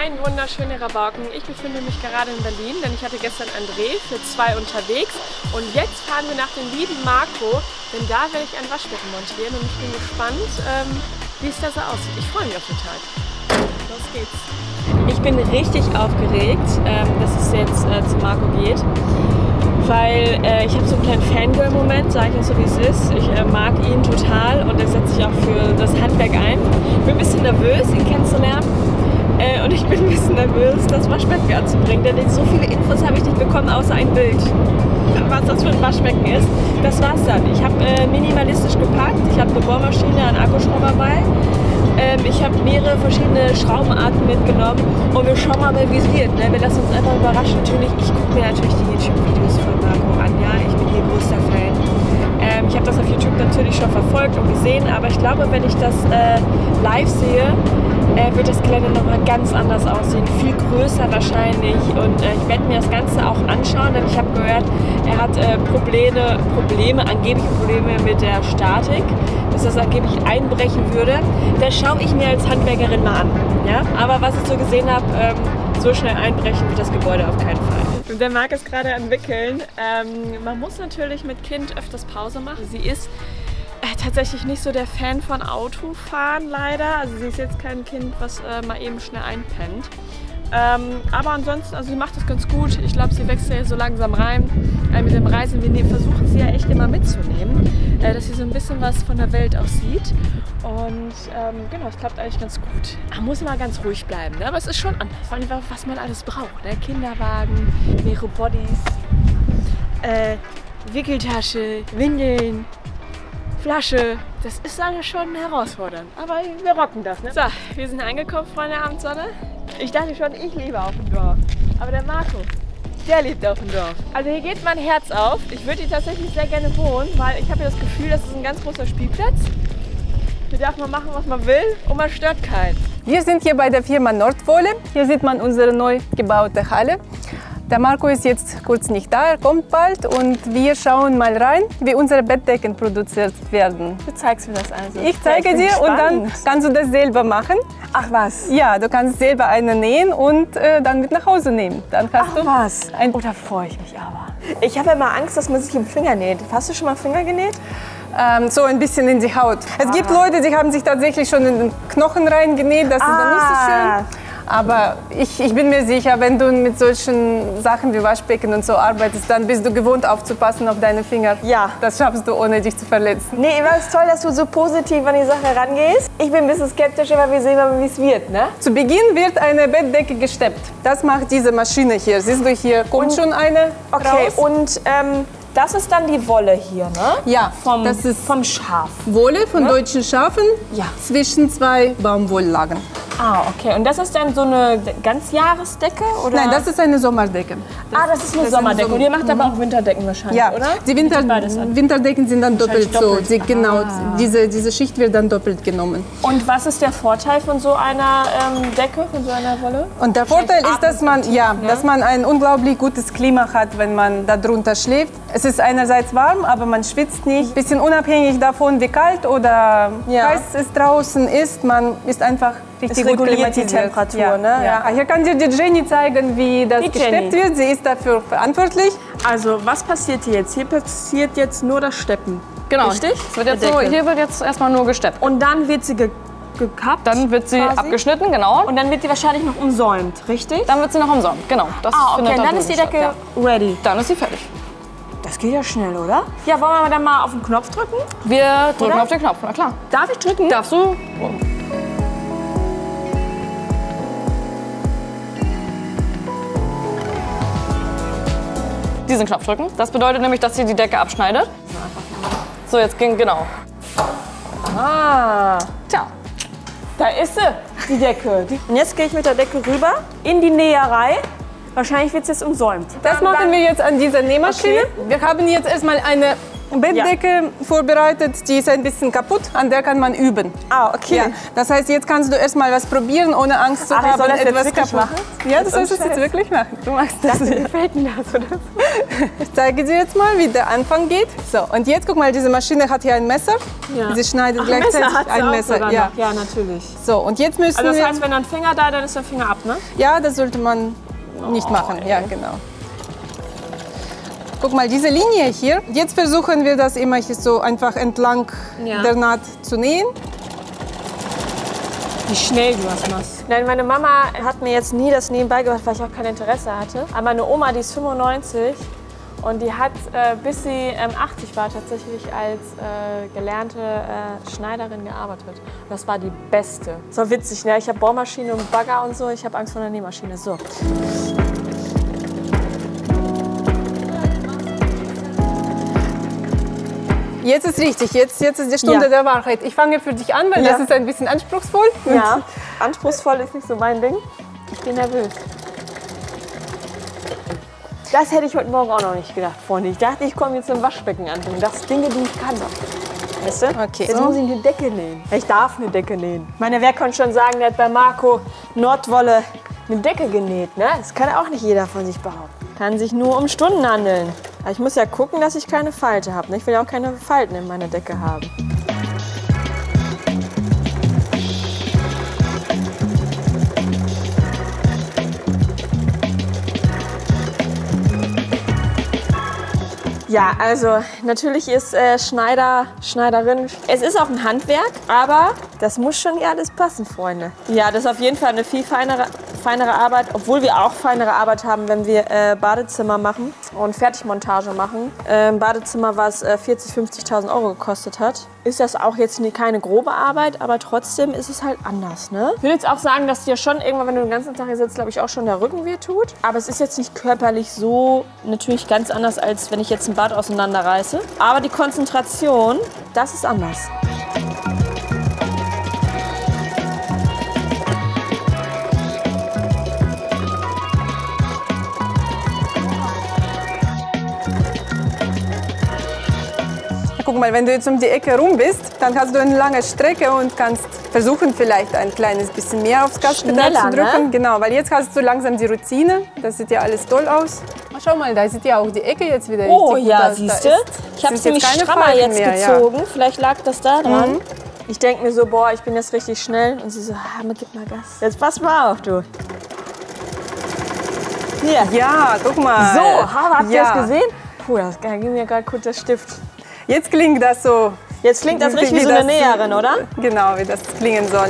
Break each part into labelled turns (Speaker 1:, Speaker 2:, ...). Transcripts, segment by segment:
Speaker 1: Ein wunderschöner Rabauken. Ich befinde mich gerade in Berlin, denn ich hatte gestern einen Dreh für 2 unterwegs. Und jetzt fahren wir nach dem lieben Marco, denn da werde ich ein Waschbecken montieren. Und ich bin gespannt, wie es da so aussieht. Ich freue mich auf den Tag. Los geht's. Ich bin richtig aufgeregt, dass es jetzt zu Marco geht. Weil ich habe so einen kleinen Fangirl-Moment, sage ich auch so wie es ist. Ich mag ihn total und er setzt sich auch für das Handwerk ein. Ich bin ein bisschen nervös, ihn kennenzulernen. Und ich bin ein bisschen nervös, das Waschbecken anzubringen, denn so viele Infos habe ich nicht bekommen, außer ein Bild, was das für ein Waschbecken ist. Das war's dann. Ich habe minimalistisch gepackt, ich habe eine Bohrmaschine, einen Akkuschrauber bei. Ich habe mehrere verschiedene Schraubenarten mitgenommen und wir schauen mal, wie es wird. Ne? Wir lassen uns einfach überraschen. Ich gucke mir natürlich die YouTube-Videos von Marco an. Ja, ich bin hier größter Fan. Ich habe das auf YouTube natürlich schon verfolgt und gesehen, aber ich glaube, wenn ich das live sehe, wird das Gelände nochmal ganz anders aussehen, viel größer wahrscheinlich und ich werde mir das Ganze auch anschauen, denn ich habe gehört, er hat angebliche Probleme mit der Statik, dass das angeblich einbrechen würde. Das schaue ich mir als Handwerkerin mal an, ja? Aber was ich so gesehen habe, so schnell einbrechen wird das Gebäude auf keinen Fall. Der Marc ist gerade am Wickeln. Man muss natürlich mit Kind öfters Pause machen. Sie ist tatsächlich nicht so der Fan von Autofahren leider. Also sie ist jetzt kein Kind, was mal eben schnell einpennt. Aber ansonsten, also sie macht das ganz gut. Ich glaube, sie wächst ja so langsam rein. Mit dem Reisen, wir versuchen sie ja echt immer mitzunehmen, dass sie so ein bisschen was von der Welt auch sieht. Und genau, es klappt eigentlich ganz gut. Man muss immer ganz ruhig bleiben, ne? Aber es ist schon anders, vor allem, was man alles braucht. Ne? Kinderwagen, mehrere Bodys, Wickeltasche, Windeln, Flasche, das ist alles schon herausfordernd, aber wir rocken das, ne? So, wir sind angekommen, Freunde der Abendsonne. Ich dachte schon, ich lebe auf dem Dorf, aber der Marco, der lebt auf dem Dorf. Also hier geht mein Herz auf. Ich würde hier tatsächlich sehr gerne wohnen, weil ich habe hier das Gefühl, das ist ein ganz großer Spielplatz. Hier darf man machen, was man will und man stört keinen.
Speaker 2: Wir sind hier bei der Firma Nordwolle. Hier sieht man unsere neu gebaute Halle. Der Marco ist jetzt kurz nicht da, er kommt bald und wir schauen mal rein, wie unsere Bettdecken produziert werden.
Speaker 1: Du zeigst mir das also?
Speaker 2: Ich zeige dir und dann kannst du das selber machen.
Speaker 1: Ach was?
Speaker 2: Ja, du kannst selber eine nähen und dann mit nach Hause nehmen. Dann kannst du
Speaker 1: was? Oh, da freue ich mich aber. Ich habe ja immer Angst, dass man sich im Finger näht. Hast du schon mal Finger genäht?
Speaker 2: So ein bisschen in die Haut. Es gibt Leute, die haben sich tatsächlich schon in den Knochen reingenäht, das ist dann nicht so schön. Aber ich bin mir sicher, wenn du mit solchen Sachen wie Waschbecken und so arbeitest, dann bist du gewohnt aufzupassen auf deine Finger.
Speaker 1: Ja.
Speaker 2: Das schaffst du, ohne dich zu verletzen.
Speaker 1: Nee, immer ist toll, dass du so positiv an die Sache rangehst. Ich bin ein bisschen skeptisch, aber wir sehen mal, wie es wird, ne?
Speaker 2: Zu Beginn wird eine Bettdecke gesteppt. Das macht diese Maschine hier. Siehst du, hier kommt schon eine raus.
Speaker 1: Und das ist dann die Wolle hier, ne?
Speaker 2: Ja,
Speaker 1: das ist vom Schaf.
Speaker 2: Wolle von deutschen Schafen zwischen 2 Baumwolllagen.
Speaker 1: Ah, okay. Und das ist dann so eine Ganzjahresdecke, oder?
Speaker 2: Nein, das ist eine Sommerdecke.
Speaker 1: Das ist eine Sommerdecke. Und ihr macht aber auch Winterdecken wahrscheinlich,
Speaker 2: ja,
Speaker 1: oder?
Speaker 2: Die Winterdecken sind dann doppelt so. Genau, diese Schicht wird dann doppelt genommen.
Speaker 1: Und was ist der Vorteil von so einer Decke, von so einer Wolle?
Speaker 2: Und der Vorteil ist, dass man ein unglaublich gutes Klima hat, wenn man da drunter schläft. Es ist einerseits warm, aber man schwitzt nicht. Bisschen unabhängig davon, wie kalt oder heiß es draußen ist, man ist einfach richtig gut klimatisiert.
Speaker 1: Die Temperatur, ne?
Speaker 2: Ja. Hier kann dir die Jenny zeigen, wie das gesteppt wird. Sie ist dafür verantwortlich.
Speaker 1: Also, was passiert hier jetzt? Hier passiert jetzt nur das Steppen.
Speaker 3: Genau.
Speaker 1: Richtig?
Speaker 3: Hier wird jetzt erstmal nur gesteppt.
Speaker 1: Und dann wird sie gekappt?
Speaker 3: Dann wird sie abgeschnitten, genau.
Speaker 1: Und dann wird die wahrscheinlich noch umsäumt, richtig?
Speaker 3: Dann wird sie noch umsäumt, genau. Das
Speaker 1: okay, dann ist die Decke ready.
Speaker 3: Dann ist sie fertig.
Speaker 1: Das geht ja schnell, oder? Ja, wollen wir dann mal auf den Knopf drücken?
Speaker 3: Wir drücken auf den Knopf, na klar.
Speaker 1: Darf ich drücken?
Speaker 3: Darfst du? Diesen Knopf drücken. Das bedeutet nämlich, dass sie die Decke abschneidet. So, jetzt ging genau.
Speaker 1: Tja, da ist sie, die Decke. Und jetzt gehe ich mit der Decke rüber in die Näherei. Wahrscheinlich wird es jetzt umsäumt.
Speaker 2: Das machen wir jetzt an dieser Nähmaschine. Wir haben jetzt erstmal eine Bettdecke vorbereitet, die ist ein bisschen kaputt, an der kann man üben.
Speaker 4: Ah, okay.
Speaker 2: Ja. Das heißt, jetzt kannst du erstmal was probieren, ohne Angst zu haben,
Speaker 4: ich soll das
Speaker 2: etwas
Speaker 4: jetzt wirklich machen?
Speaker 2: Ja, das sollst du jetzt wirklich machen. Du machst das.
Speaker 1: Gefällt mir das, oder?
Speaker 2: Ich zeige dir jetzt mal, wie der Anfang geht. So, und jetzt guck mal, diese Maschine hat hier ein Messer.
Speaker 1: Ja.
Speaker 2: Sie schneidet
Speaker 1: Ach,
Speaker 2: gleichzeitig
Speaker 1: Messer hat sie
Speaker 2: ein
Speaker 1: auch
Speaker 2: Messer.
Speaker 1: sogar
Speaker 2: Ja.
Speaker 1: noch. Ja, natürlich.
Speaker 2: So, und jetzt müssen
Speaker 1: Also das
Speaker 2: wir...
Speaker 1: heißt, wenn ein Finger da, dann ist der Finger ab, ne?
Speaker 2: Ja, das sollte man nicht machen. Ja, genau. Guck mal, diese Linie hier. Jetzt versuchen wir das immer hier so einfach entlang der Naht zu nähen.
Speaker 1: Wie schnell du das machst. Nein, meine Mama hat mir jetzt nie das Nähen beigebracht, weil ich auch kein Interesse hatte. Aber meine Oma, die ist 95 und die hat, bis sie 80 war, tatsächlich als gelernte Schneiderin gearbeitet. Und das war die beste. So witzig, ne? Ich habe Bohrmaschine und Bagger und so. Ich habe Angst vor der Nähmaschine. So.
Speaker 2: Jetzt ist richtig, jetzt ist die Stunde der Wahrheit. Ich fange für dich an, weil das ist ein bisschen anspruchsvoll.
Speaker 1: Ja, anspruchsvoll ist nicht so mein Ding. Ich bin nervös. Das hätte ich heute Morgen auch noch nicht gedacht, Freunde. Ich dachte, ich komme jetzt zum Waschbecken anbringen. Das ist Dinge, die ich kann. Weißt du?
Speaker 2: Okay.
Speaker 1: Jetzt muss ich eine Decke nähen. Ich darf eine Decke nähen. Ich meine, wer kann schon sagen, der hat bei Marco Nordwolle eine Decke genäht, ne? Das kann auch nicht jeder von sich behaupten. Kann sich nur um Stunden handeln. Aber ich muss ja gucken, dass ich keine Falte habe. Ne? Ich will ja auch keine Falten in meiner Decke haben. Ja, also natürlich ist Schneiderin, es ist auch ein Handwerk, aber das muss schon ja alles passen, Freunde. Ja, das ist auf jeden Fall eine viel feinere Arbeit, obwohl wir auch feinere Arbeit haben, wenn wir Badezimmer machen und Fertigmontage machen. Badezimmer, was 40.000, 50.000 € gekostet hat, ist das auch jetzt keine grobe Arbeit, aber trotzdem ist es halt anders, ne? Ich will jetzt auch sagen, dass dir schon irgendwann, wenn du den ganzen Tag hier sitzt, glaube ich, auch schon der Rücken weh tut. Aber es ist jetzt nicht körperlich so natürlich ganz anders, als wenn ich jetzt ein Bad auseinanderreiße. Aber die Konzentration, das ist anders.
Speaker 2: Guck mal, wenn du jetzt um die Ecke rum bist, dann hast du eine lange Strecke und kannst versuchen, vielleicht ein kleines bisschen mehr aufs Gaspedal zu drücken. Ne? Genau, weil jetzt hast du langsam die Routine. Das sieht ja alles toll aus. Schau mal, da sieht ja auch die Ecke jetzt wieder
Speaker 1: richtig gut aus. Siehst du? Ich habe es nämlich strammer jetzt gezogen. Ja. Vielleicht lag das da dran. Ich denke mir so, boah, ich bin jetzt richtig schnell. Und sie so, gib mal Gas. Jetzt pass mal auf, du. Hier.
Speaker 2: Ja, guck mal.
Speaker 1: So, habt ihr das gesehen? Puh, das ging mir gerade kurz der Stift.
Speaker 2: Jetzt klingt das so.
Speaker 1: Jetzt klingt das richtig wie so eine Näherin, oder?
Speaker 2: Genau, wie das klingen soll.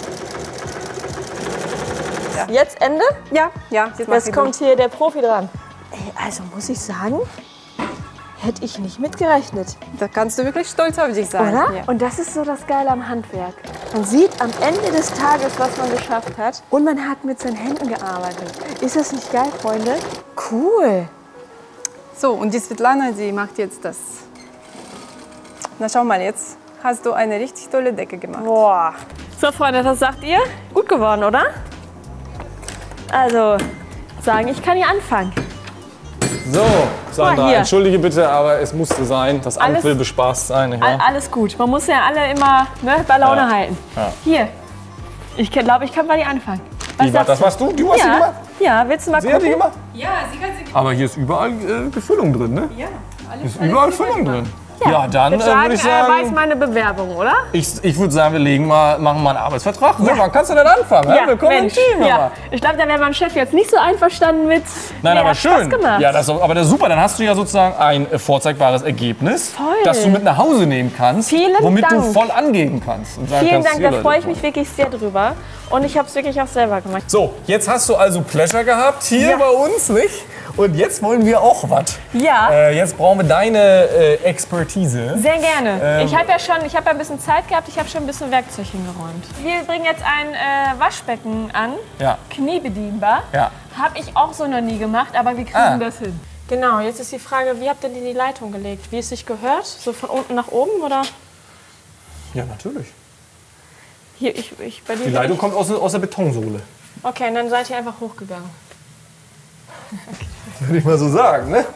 Speaker 1: Ja. Jetzt Ende?
Speaker 2: Ja.
Speaker 1: Jetzt kommt hier der Profi dran. Ey, also muss ich sagen, hätte ich nicht mitgerechnet.
Speaker 2: Da kannst du wirklich stolz auf dich sein.
Speaker 1: Oder? Ja. Und das ist so das Geile am Handwerk. Man sieht am Ende des Tages, was man geschafft hat. Und man hat mit seinen Händen gearbeitet. Ist das nicht geil, Freunde? Cool.
Speaker 2: So, und die Svetlana, sie macht jetzt das. Na schau mal, jetzt hast du eine richtig tolle Decke gemacht.
Speaker 1: Boah. So, Freunde, was sagt ihr? Gut geworden, oder? Also, sagen, ich kann hier anfangen.
Speaker 5: So, Sandra, entschuldige bitte, aber es musste sein. Das Amt will bespaßt sein. Nicht wahr?
Speaker 1: Alles gut. Man muss ja alle immer bei Laune halten. Ja. Hier, ich glaube, ich kann bei dir anfangen.
Speaker 5: Das warst du? Du hast sie gemacht?
Speaker 1: Ja, willst du mal gucken?
Speaker 5: Sie hat die gemacht?
Speaker 2: Ja, sie hat sie gemacht.
Speaker 5: Aber hier ist überall Gefüllung drin, ne?
Speaker 2: Ja,
Speaker 5: alles. Hier ist überall Füllung drin. Ja, dann würde ich sagen,
Speaker 1: weiß meine Bewerbung, oder?
Speaker 5: Ich würde sagen, wir machen mal einen Arbeitsvertrag. Ja. Wann kannst du denn anfangen? Ja, willkommen im Team.
Speaker 1: Ja. Ich glaube, da wäre mein Chef jetzt nicht so einverstanden mit.
Speaker 5: Nein, aber schön. Ja, aber das ist super. Dann hast du ja sozusagen ein vorzeigbares Ergebnis, das du mit nach Hause nehmen kannst, womit du voll angeben kannst. Und sagen
Speaker 1: Vielen Dank, da freue ich mich wirklich sehr drüber. Und ich habe es wirklich auch selber gemacht.
Speaker 5: So, jetzt hast du also Pleasure gehabt hier bei uns, nicht? Und jetzt wollen wir auch was.
Speaker 1: Ja.
Speaker 5: Jetzt brauchen wir deine Expertise.
Speaker 1: Sehr gerne. Ich habe ja ein bisschen Zeit gehabt, ich habe schon ein bisschen Werkzeug hingeräumt. Wir bringen jetzt ein Waschbecken an, kniebedienbar. Ja. Habe ich auch so noch nie gemacht, aber wir kriegen das hin. Genau, jetzt ist die Frage, wie habt ihr denn die Leitung gelegt? Wie es sich gehört? So von unten nach oben, oder?
Speaker 5: Ja, natürlich.
Speaker 1: Hier, bei dir
Speaker 5: die Leitung kommt aus der Betonsohle.
Speaker 1: Okay, und dann seid ihr einfach hochgegangen.
Speaker 5: Okay. Würde ich mal so sagen, ne?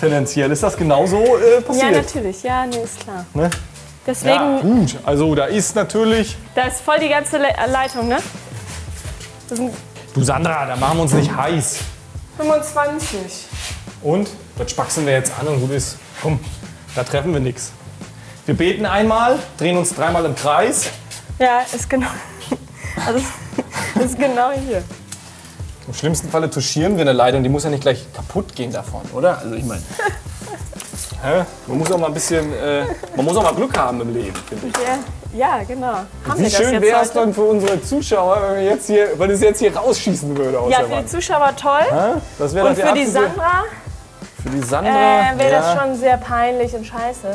Speaker 5: tendenziell. Ist das genauso passiert?
Speaker 1: Ja, natürlich. Ja, nee, ist klar.
Speaker 5: Ne?
Speaker 1: Deswegen,
Speaker 5: Ja, gut. Also da ist natürlich...
Speaker 1: da ist voll die ganze Leitung, ne? Das sind
Speaker 5: Du Sandra, da machen wir uns nicht heiß.
Speaker 2: 25.
Speaker 5: Und? Das spaxen wir jetzt an und gut ist. Komm, da treffen wir nichts. Wir beten einmal, drehen uns 3-mal im Kreis.
Speaker 1: ja, ist genau. Also, das ist genau hier.
Speaker 5: Im schlimmsten Falle touchieren wir eine Leitung, die muss ja nicht gleich kaputt gehen davon, oder? Also ich meine, man muss auch mal ein bisschen, man muss auch mal Glück haben im Leben, finde ich.
Speaker 1: Ja, genau. Haben
Speaker 5: Wie
Speaker 1: wir das
Speaker 5: schön
Speaker 1: jetzt
Speaker 5: wäre es
Speaker 1: heute?
Speaker 5: dann für unsere Zuschauer, wenn es jetzt hier rausschießen würde aus
Speaker 1: Ja,
Speaker 5: der
Speaker 1: für die
Speaker 5: Wand.
Speaker 1: Zuschauer toll.
Speaker 5: Das wäre
Speaker 1: Und für die Sandra
Speaker 5: Für die Sandra
Speaker 1: wäre das schon sehr peinlich und scheiße.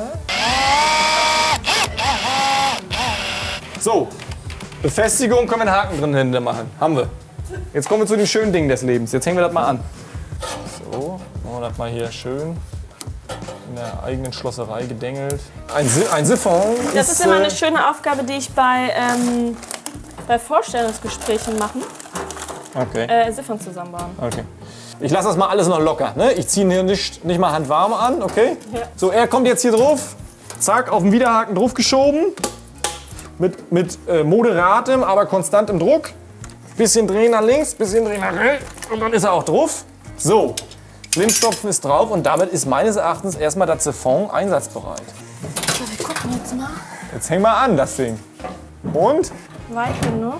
Speaker 5: So, Befestigung können wir einen Haken drin hinter machen. Haben wir. Jetzt kommen wir zu den schönen Dingen des Lebens. Jetzt hängen wir das mal an. So, machen wir das mal hier schön in der eigenen Schlosserei gedengelt. Ein Siphon
Speaker 1: Das ist immer eine schöne Aufgabe, die ich bei Vorstellungsgesprächen mache.
Speaker 5: Okay.
Speaker 1: Siphon zusammenbauen.
Speaker 5: Okay. Ich lasse das mal alles noch locker. Ne? Ich ziehe hier nicht mal handwarm an, okay?
Speaker 1: Ja.
Speaker 5: So, er kommt jetzt hier drauf. Zack, auf den Widerhaken drauf geschoben. Mit moderatem, aber konstantem Druck. Bisschen drehen nach links, bisschen drehen nach rechts. Und dann ist er auch drauf. So, Blindstopfen ist drauf und damit ist meines Erachtens erstmal das Siphon einsatzbereit.
Speaker 1: So, wir gucken jetzt mal.
Speaker 5: Jetzt hängen wir an, das Ding. Und?
Speaker 1: Weit genug.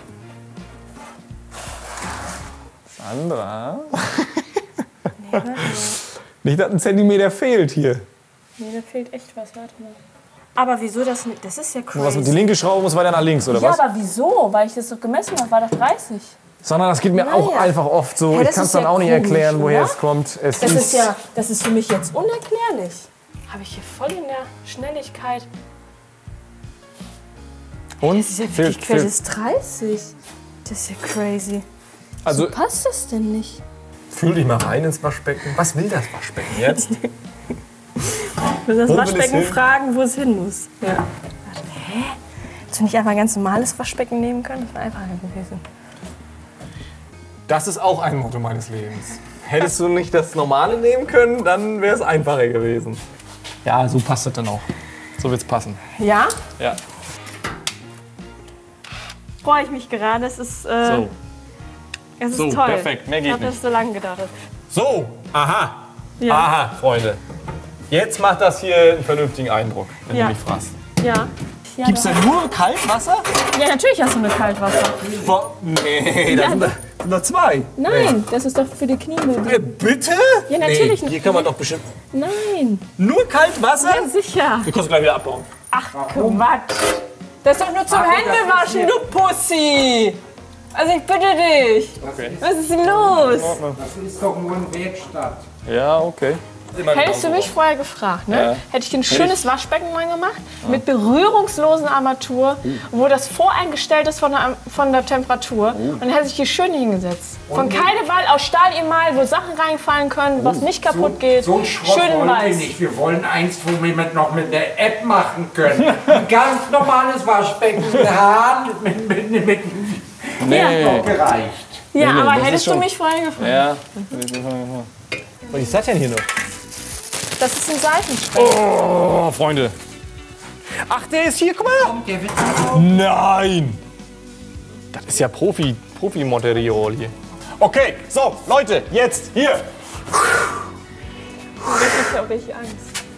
Speaker 5: Sandra? Nicht, dass ein Zentimeter fehlt hier.
Speaker 1: Nee, da fehlt echt was. Warte mal. Aber wieso das nicht? Das ist ja
Speaker 5: Was, die
Speaker 1: crazy.
Speaker 5: linke Schraube muss weiter nach links, oder
Speaker 1: Ja,
Speaker 5: was?
Speaker 1: aber wieso? Weil ich das doch gemessen habe, war doch 30.
Speaker 5: Sondern das geht mir
Speaker 1: Naja.
Speaker 5: auch einfach oft so.
Speaker 1: Ja,
Speaker 5: Ich
Speaker 1: das
Speaker 5: kann es
Speaker 1: ist
Speaker 5: dann
Speaker 1: ja
Speaker 5: auch nicht
Speaker 1: komisch,
Speaker 5: erklären, woher
Speaker 1: oder?
Speaker 5: es kommt.
Speaker 1: Das ist für mich jetzt unerklärlich. Habe ich hier voll in der Schnelligkeit.
Speaker 5: Und?
Speaker 1: Das ist ja wirklich crazy. Das ist 30. Das ist ja crazy.
Speaker 5: Also,
Speaker 1: Passt das denn nicht?
Speaker 5: fühl dich mal rein ins Waschbecken. Was will das Waschbecken jetzt?
Speaker 1: Ich muss das
Speaker 5: Wo will
Speaker 1: Waschbecken
Speaker 5: es hin?
Speaker 1: fragen, wo es hin muss. Ja. Warte, hä? Hättest du nicht einfach ein ganz normales Waschbecken nehmen können? Das wäre einfacher gewesen.
Speaker 5: Das ist auch ein Motto meines Lebens. Hättest du nicht das Normale nehmen können, dann wäre es einfacher gewesen. Ja, so passt das dann auch. So wird's passen.
Speaker 1: Ja?
Speaker 5: Ja.
Speaker 1: Freue ich mich gerade. Es ist,
Speaker 5: So.
Speaker 1: es ist
Speaker 5: So,
Speaker 1: toll.
Speaker 5: perfekt. Mehr geht
Speaker 1: ich habe das
Speaker 5: nicht.
Speaker 1: so lange gedauert.
Speaker 5: So, aha.
Speaker 1: Ja.
Speaker 5: Aha, Freunde. Jetzt macht das hier einen vernünftigen Eindruck, wenn
Speaker 1: Ja.
Speaker 5: du mich fragst.
Speaker 1: Ja. Ja,
Speaker 5: Gibt's denn nur Kaltwasser?
Speaker 1: ja, natürlich hast du eine Kaltwasser.
Speaker 5: Nee, das sind noch zwei.
Speaker 1: Nein, das ist doch für die Knie.
Speaker 5: Bitte?
Speaker 1: Ja, natürlich
Speaker 5: Nee,
Speaker 1: nicht.
Speaker 5: hier kann man doch bestimmt...
Speaker 1: Nein.
Speaker 5: Nur Kaltwasser?
Speaker 1: Ja, sicher.
Speaker 5: Du kannst gleich wieder abbauen.
Speaker 1: Ach, Quatsch. Das ist doch nur zum Händewaschen, du Pussy. Also ich bitte dich.
Speaker 5: Okay.
Speaker 1: Was ist denn los?
Speaker 4: Das ist doch nur ein Werkstatt.
Speaker 5: Ja, okay.
Speaker 1: Hättest du mich vorher gefragt, ne?
Speaker 5: Ja.
Speaker 1: Hätte ich dir ein schönes Waschbecken mal gemacht, mit berührungslosen Armatur, wo das voreingestellt ist von der Temperatur. Und dann hätte ich hier schön hingesetzt. Von keine Wahl aus Stahl Emal, wo Sachen reinfallen können, was nicht kaputt geht.
Speaker 4: So ein Schrott
Speaker 1: schön
Speaker 4: wollen wir
Speaker 1: weiß.
Speaker 4: nicht. Wir wollen eins, wo wir noch mit der App machen können. Ein ganz normales Waschbecken mit Hahn, mit
Speaker 5: Nee.
Speaker 4: gereicht.
Speaker 1: Ja,
Speaker 5: Nee,
Speaker 1: aber
Speaker 5: das ist
Speaker 1: hättest du
Speaker 5: schon-
Speaker 1: mich vorher gefragt.
Speaker 5: Ja. Was ist das denn hier noch?
Speaker 1: Das ist ein Seitenspeck.
Speaker 5: Oh, Freunde. Ach, der ist hier, guck mal.
Speaker 4: Der wird
Speaker 5: Nein. Das ist ja Profi-Material hier. Okay, so, Leute, jetzt, hier.
Speaker 1: Ich habe richtig Angst.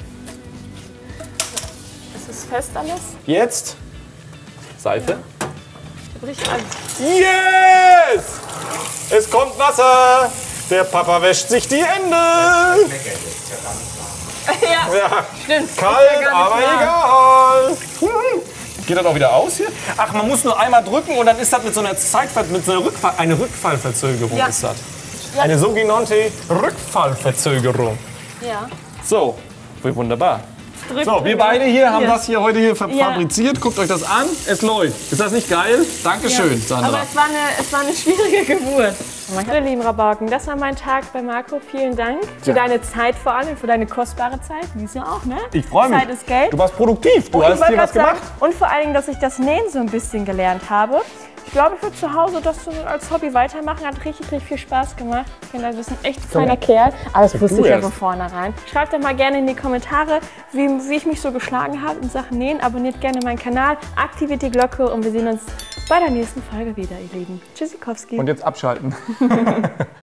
Speaker 1: Ist es fest alles?
Speaker 5: Jetzt. Seife.
Speaker 1: Ich habe richtig Angst.
Speaker 5: Yes! Es kommt Wasser. Der Papa wäscht sich die Hände.
Speaker 1: Ja,
Speaker 5: Ja,
Speaker 1: stimmt.
Speaker 5: kalt, aber egal. Geht das auch wieder aus hier? Ach, man muss nur einmal drücken und dann ist das mit so einer eine Rückfallverzögerung
Speaker 1: Ja.
Speaker 5: ist das. Eine sogenannte Rückfallverzögerung.
Speaker 1: Ja.
Speaker 5: So, wie wunderbar.
Speaker 1: Drück,
Speaker 5: So, wir beide hier haben
Speaker 1: Hier.
Speaker 5: das hier heute hier
Speaker 1: Ja.
Speaker 5: fabriziert. Guckt euch das an. Es läuft. Ist das nicht geil? Dankeschön, Sandra.
Speaker 1: Aber es war eine schwierige Geburt. Meine lieben Rabauken, das war mein Tag bei Marco. Vielen Dank für deine Zeit vor allem, für deine kostbare Zeit. Siehst du auch, ne?
Speaker 5: Ich freue mich.
Speaker 1: Zeit ist Geld.
Speaker 5: Du warst produktiv. Du
Speaker 1: Und ich
Speaker 5: hast
Speaker 1: wollte
Speaker 5: hier was
Speaker 1: gerade
Speaker 5: gemacht.
Speaker 1: sagen, und vor allen Dingen, dass ich das Nähen so ein bisschen gelernt habe. glaube, ich würde zu Hause das als Hobby weitermachen. Hat richtig viel Spaß gemacht. Kinder, du bist ein echt feiner Kerl. Aber das wusste ich ja von vornherein. Schreibt doch mal gerne in die Kommentare, wie ich mich so geschlagen habe in Sachen Nähen. Abonniert gerne meinen Kanal, aktiviert die Glocke und wir sehen uns bei der nächsten Folge wieder, ihr Lieben. Tschüssikowski.
Speaker 5: Und jetzt abschalten.